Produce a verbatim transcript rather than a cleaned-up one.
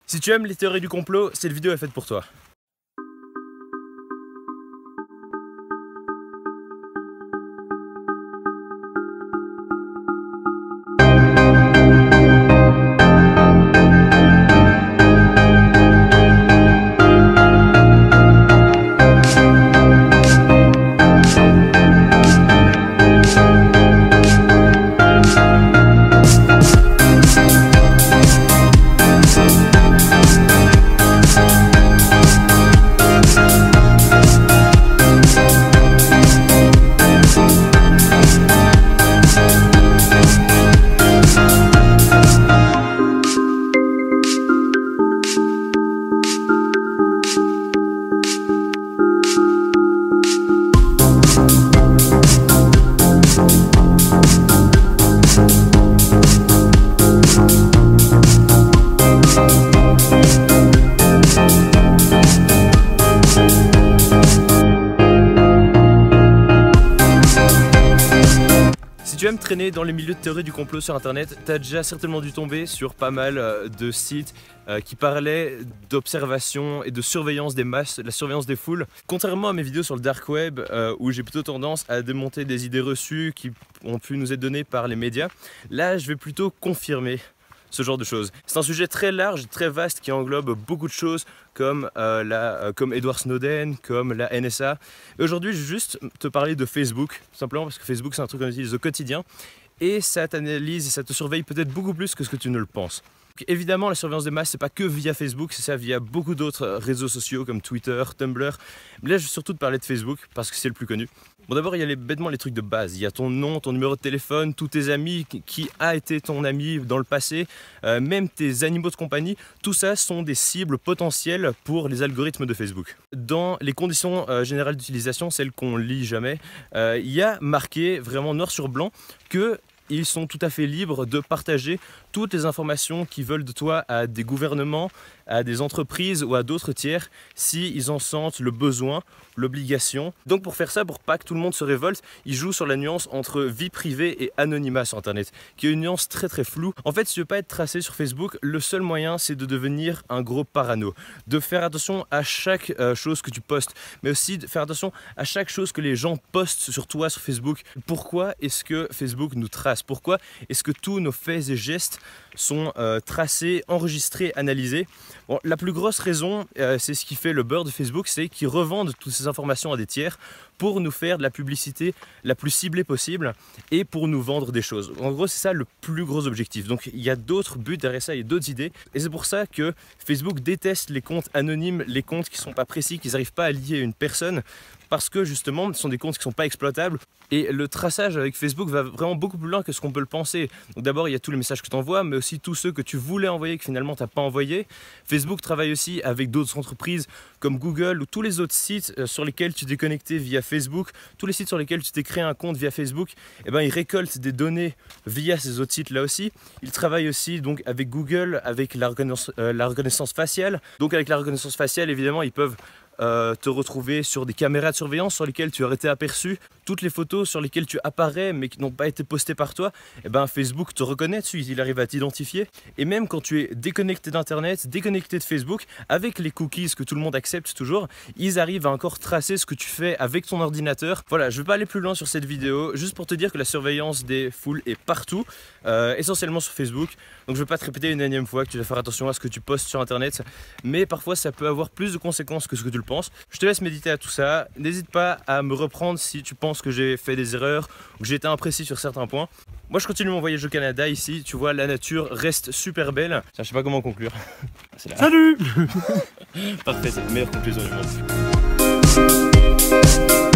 Si tu aimes les théories du complot, cette vidéo est faite pour toi. Si tu aimes traîner dans les milieux de théorie du complot sur internet, tu as déjà certainement dû tomber sur pas mal de sites qui parlaient d'observation et de surveillance des masses, de la surveillance des foules. Contrairement à mes vidéos sur le dark web où j'ai plutôt tendance à démonter des idées reçues qui ont pu nous être données par les médias, là je vais plutôt confirmer ce genre de choses. C'est un sujet très large, très vaste qui englobe beaucoup de choses comme, euh, la, euh, comme Edward Snowden, comme la N S A. Et aujourd'hui, je vais juste te parler de Facebook, tout simplement parce que Facebook c'est un truc qu'on utilise au quotidien et ça t'analyse et ça te surveille peut-être beaucoup plus que ce que tu ne le penses. Donc, évidemment, la surveillance des masses, c'est pas que via Facebook, c'est ça via beaucoup d'autres réseaux sociaux comme Twitter, Tumblr. Mais là, je vais surtout te parler de Facebook parce que c'est le plus connu. Bon, d'abord, il y a les, bêtement les trucs de base. Il y a ton nom, ton numéro de téléphone, tous tes amis, qui a été ton ami dans le passé, euh, même tes animaux de compagnie. Tout ça sont des cibles potentielles pour les algorithmes de Facebook. Dans les conditions euh, générales d'utilisation, celles qu'on lit jamais, euh, il y a marqué vraiment noir sur blanc que ils sont tout à fait libres de partager toutes les informations qu'ils veulent de toi à des gouvernements, à des entreprises ou à d'autres tiers s'ils en sentent le besoin, l'obligation. Donc pour faire ça, pour pas que tout le monde se révolte, ils jouent sur la nuance entre vie privée et anonymat sur internet, qui est une nuance très très floue. En fait, si tu veux pas être tracé sur Facebook, le seul moyen c'est de devenir un gros parano, de faire attention à chaque euh, chose que tu postes, mais aussi de faire attention à chaque chose que les gens postent sur toi sur Facebook. Pourquoi est-ce que Facebook nous trace? Pourquoi est-ce que tous nos faits et gestes sont euh, tracés, enregistrés, analysés? Bon, la plus grosse raison, euh, c'est ce qui fait le beurre de Facebook, c'est qu'ils revendent toutes ces informations à des tiers pour nous faire de la publicité la plus ciblée possible et pour nous vendre des choses. En gros, c'est ça le plus gros objectif. Donc il y a d'autres buts derrière ça, il y a d'autres idées. Et c'est pour ça que Facebook déteste les comptes anonymes, les comptes qui ne sont pas précis, qui n'arrivent pas à lier une personne, parce que justement, ce sont des comptes qui ne sont pas exploitables. Et le traçage avec Facebook va vraiment beaucoup plus loin que ce qu'on peut le penser. Donc d'abord, il y a tous les messages que tu envoies, mais aussi tous ceux que tu voulais envoyer que finalement tu n'as pas envoyé. Facebook travaille aussi avec d'autres entreprises comme Google ou tous les autres sites sur lesquels tu t'es connecté via Facebook, tous les sites sur lesquels tu t'es créé un compte via Facebook, eh ben, ils récoltent des données via ces autres sites là aussi. Ils travaillent aussi donc avec Google, avec la reconnaissance, euh, la reconnaissance faciale. Donc avec la reconnaissance faciale, évidemment, ils peuvent Euh, te retrouver sur des caméras de surveillance sur lesquelles tu aurais été aperçu, toutes les photos sur lesquelles tu apparais mais qui n'ont pas été postées par toi, et ben Facebook te reconnaît dessus, il arrive à t'identifier. Et même quand tu es déconnecté d'internet, déconnecté de Facebook, avec les cookies que tout le monde accepte toujours, ils arrivent à encore tracer ce que tu fais avec ton ordinateur. Voilà, je ne vais pas aller plus loin sur cette vidéo, juste pour te dire que la surveillance des foules est partout, euh, essentiellement sur Facebook. Donc je ne vais pas te répéter une énième fois que tu dois faire attention à ce que tu postes sur internet, mais parfois ça peut avoir plus de conséquences que ce que tu le penses. Je te laisse méditer à tout ça. N'hésite pas à me reprendre si tu penses que j'ai fait des erreurs ou que j'ai été imprécis sur certains points. Moi je continue mon voyage au Canada ici, tu vois la nature reste super belle. Tiens, je sais pas comment conclure. Salut. Parfait, c'est la meilleure conclusion du monde.